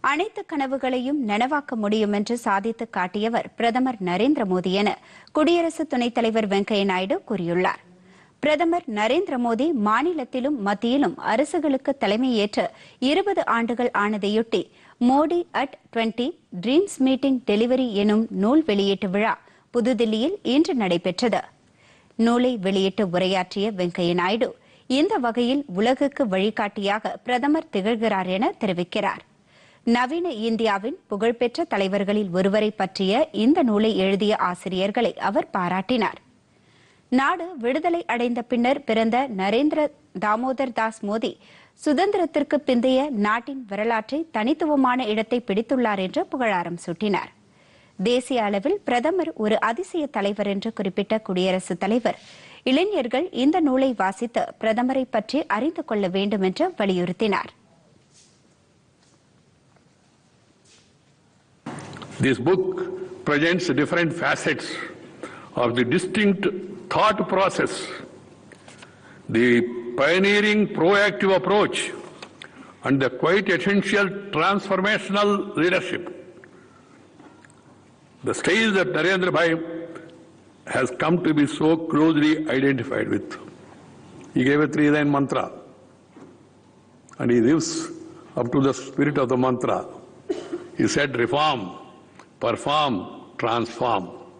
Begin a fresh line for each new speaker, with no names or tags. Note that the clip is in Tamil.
அனைத்து கனவுகளையும் நனவாக்க முடியும் என்று சாதித்து காட்டியவர் பிரதமர் நரேந்திர மோடி என குடியரசு துணைத் தலைவர் வெங்கையா நாயுடு கூறியுள்ளார். பிரதமர் நரேந்திர மோடி மாநிலத்திலும் மத்தியிலும் அரசுகளுக்கு தலைமையேற்று 20 ஆண்டுகள் ஆனதையொட்டி Modi at 20 dreams meeting delivery எனும் நூல் வெளியீட்டு விழா புதுதில்லியில் இன்று நடைபெற்றது. நூலை வெளியிட்டு உரையாற்றிய வெங்கையா நாயுடு இந்த வகையில் உலகுக்கு வழிகாட்டியாக பிரதமர் திகழ்கிறார் என தெரிவிக்கிறார். நவீன இந்தியாவின் புகழ்பெற்ற தலைவர்களில் ஒருவரை பற்றிய இந்த நூலை எழுதிய ஆசிரியர்களை அவர் பாராட்டினார். நாடு விடுதலை அடைந்த பின்னர் பிறந்த நரேந்திர தாமோதர் தாஸ் மோடி சுதந்திரத்திற்கு பிந்தைய நாட்டின் வரலாற்றை தனித்துவமான இடத்தை பிடித்துள்ளார் என்று புகழாரம் சூட்டினார். தேசிய அளவில் பிரதமர் ஒரு அதிசய தலைவர் என்று குறிப்பிட்ட குடியரசுத் தலைவர் இளைஞர்கள் இந்த நூலை வாசித்து பிரதமரை பற்றி அறிந்து கொள்ள வேண்டும் என்று வலியுறுத்தினார்.
This book presents different facets of the distinct thought process, the pioneering proactive approach, and the quite essential transformational leadership. The style that Narendra Bhai has come to be so closely identified with. He gave a 3-line mantra, and he lives up to the spirit of the mantra. He said, reform, perform, transform.